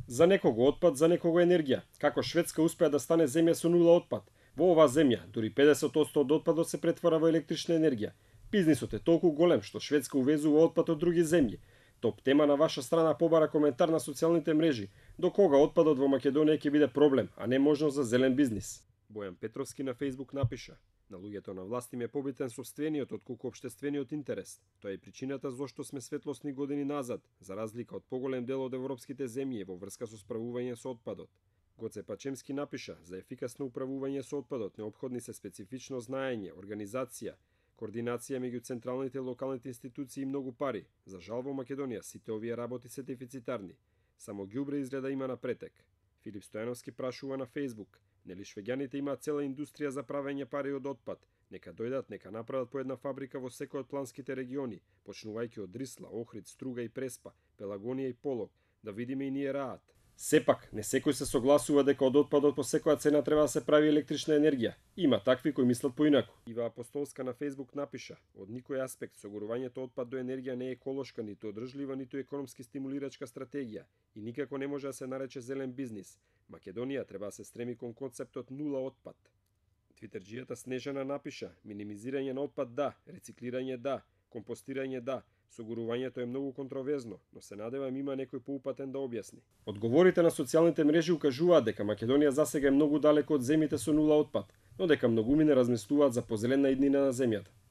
За некого отпад, за некого енергија. Како Шведска успеа да стане земја со нула отпад. Во оваа земја, дури 50% од отпадот се претвара во електрична енергија. Бизнисот е толку голем што Шведска увезува отпад од други земји. Топ тема на ваша страна побара коментар на социјалните мрежи. До кога отпадот во Македонија ќе биде проблем, а не можност за зелен бизнис? Бојан Петровски на Facebook напиша: на луѓето на власт им е побитен сопствениот отколку општествениот интерес. Тоа е причината зошто сме светлосни години назад, за разлика од поголем дел од европските земји во врска со справување со отпадот. Гоце Пачемски напиша: за ефикасно управување со отпадот неопходни се специфично знаење, организација, координација меѓу централните и локалните институции и многу пари. За жал во Македонија сите овие работи се дефицитарни. Само ѓубре изгледа има напретек. Филип Стојановски прашува на Facebook: нели швеѓаните имаат цела индустрија за правење пари од отпад? Нека дојдат, нека направат по една фабрика во секој од планските региони, почнувајќи од Дрисла, Охрид, Струга и Преспа, Пелагонија и Полог, да видиме и ние раат. Сепак, не секој се согласува дека од отпадот по секоја цена треба да се прави електрична енергија. Има такви кои мислат поинаку. Ива Апостолска на Facebook напиша: од никој аспект согорувањето отпад до енергија не е еколошка, ниту одржлива, ниту економски стимулирачка стратегија и никако не може да се нарече зелен бизнис. Македонија треба да се стреми кон концептот нула отпад. Твитерџијата Снежана напиша: минимизирање на отпад да, рециклирање да, компостирање да. Согорувањето е многу контроверзно, но се надевам има некој поупатен да објасни. Одговорите на социјалните мрежи укажуваат дека Македонија засега е многу далеко од земјите со нула отпад, но дека многумина размислуваат за позелена иднина на земјата.